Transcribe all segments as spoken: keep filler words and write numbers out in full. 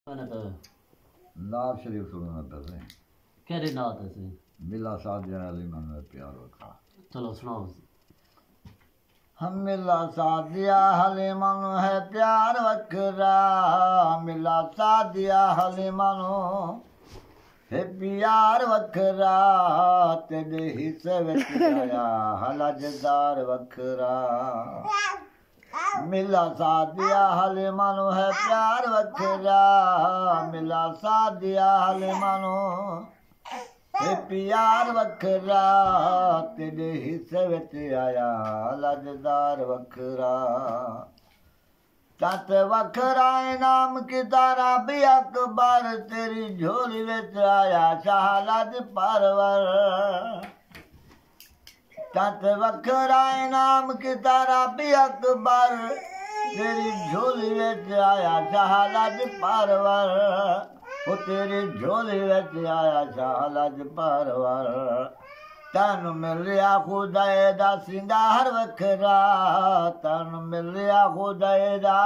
नात शरीफ सुनना पैसे केह्ड़ी नात है सी मिला सादिया अली मन में प्यार वखरा। चलो सुनाओ। हम मिला सादिया हली मन है प्यार वखरा, मिला सादिया हली मनो है प्यार वखरा, तेरे हिस्से विच आया हलजदार वखरा। मिला सादिया हले मानो है प्यार वखरा, मिला सादिया हले मानो है प्यार वखरा, तेरे हिस्से विच आया लजदार वखरा। तत वखरा इनाम की तारा भी अकबर, तेरी झोली विच आया शाह लज परवर। तत वखरा इनाम की तारा भी अकबर, तेरी झोली विच आया शाह लज परवर। वो तेरी झोली विच आया शाह लज परवर। तैनू मिलिया खुदाए दा सिंगार वखरा, तैनू मिलिया खुदाए दा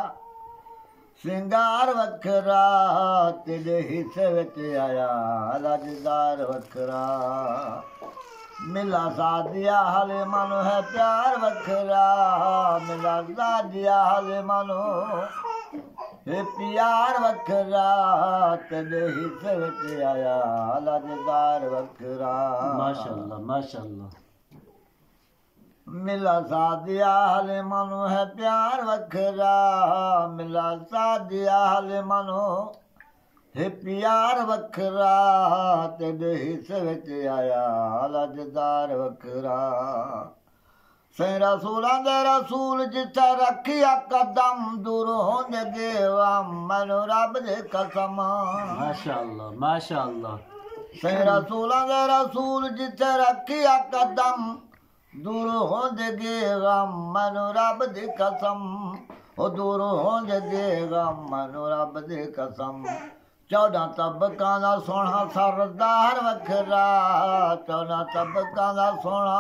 सिंगार वखरा, तेरे हिस्से विच आया लजदार वखरा। मिला सादिया हले मनो है प्यार वखरा, मिला सादिया हले मनो है प्यार वखरा, तेरे हिस्से विच आया लजदार वखरा। माशाअल्लाह माशाअल्लाह। मिला सादिया हले मनो है प्यार वखरा, मिला सादिया हले मनो है प्यार वखरा, तेरे हिस्से विच आया लजदार वखरा। सै रसूलां दे रसूल जिथे रखिया कदम, दूर होंदे गेवम मैनू रब दे कसम। माशाअल्लाह माशाअल्लाह। सै रसूलां दे रसूल जिथे रखिया कदम, दूर होंदे गेवम मैनू रब दी कसम। ओ दूर होंदे गेवम मैनू रब दी कसम। चौदह तबकां दा सोहना सरदार वखरा, चौदह तबकां दा सोहना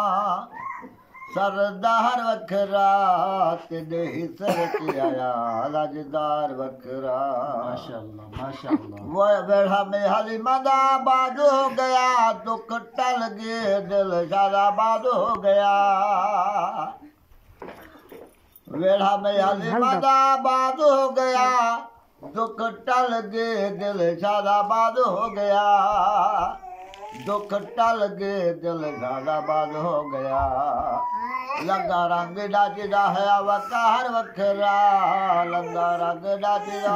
सरदार वखरा, तेरे हिस्से विच आया लजदार वखरा। माशाअल्लाह माशाअल्लाह। वो वेढ़ा में हलीमा दा आबाद हो गया, दुख टल गए दिल शादाबाद हो गया। वेढ़ा में हलीमा दा आबाद हो गया, दुख टल गए दिल शादाबाद हो गया। दुख टल गए दिल शादाबाद हो गया। लगा रंग डाचदा है वकार वखरा, लगा रंग डाचदा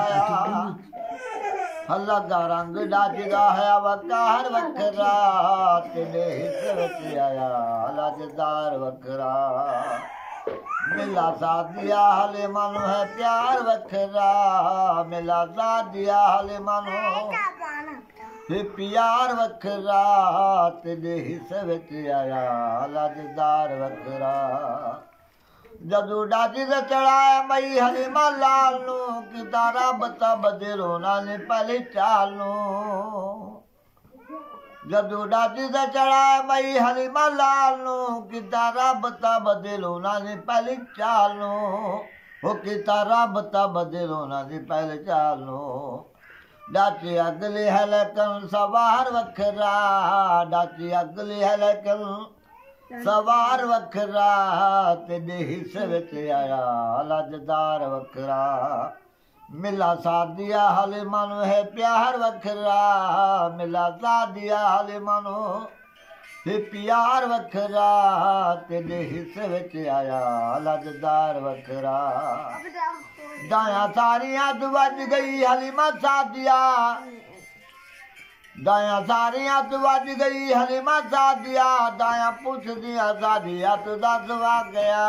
है लगा रंग डाचदा है वकार वखरा, तेरे हिस्से विच आया लजदार वखरा। मिला सादिया हले मनो है प्यार वखरा, मिला सादिया हले मनो है प्यार वखरा, तेरे हिस्से विच आया लजदार वखरा। जदू डाची ते चढ़ाया मई हलीमा लाल नू, किता रब तब दिलों नाल पहली चाल नू। जदू डाची ते चढ़ाया मई हलीमा लाल नू, किता रब तब दिलों नाल पहली चाल नू। वो किता रब तब दिलों नाल पहली चाल नू। डाची अगली है लेकिन सवार वखरा, डाची अगली है लेकिन सवार वखरा, तेरे हिस्से विच आया लजदार वखरा। मिला सादिया हले मनो है प्यार वखरा, मिला सादिया हले मनो है प्यार वखरा, तेरे हिस्से विच आया लजदार वखरा। दाया सारियां तू वज गई हलीमा सादिया, दाया सारियां तू वज गई हलीमा सादिया, दाया पुछ दिया सादिया तू दस गया।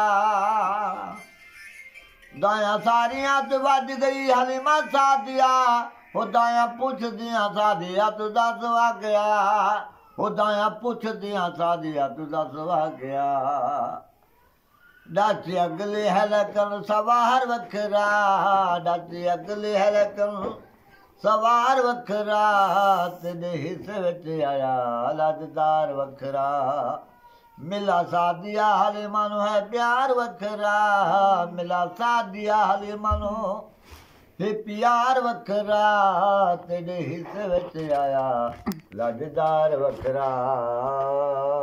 दाया सारियां तू वज गई हलीमा सादिया, हो दाया पुछ दिया सादिया तू दस गया। हो दाया पुछ दिया सादिया तू दस गया। डाची अगली है लेकिन सवार वखरा, डाची अगली है लेकिन सवार वखरा, तेरे हिस्से विच आया लजदार वखरा। मिला सादिया हले मनो है प्यार वखरा, मिला सादिया हले मनो हे प्यार वखरा तेरे हिस्से विच आया लजदार वखरा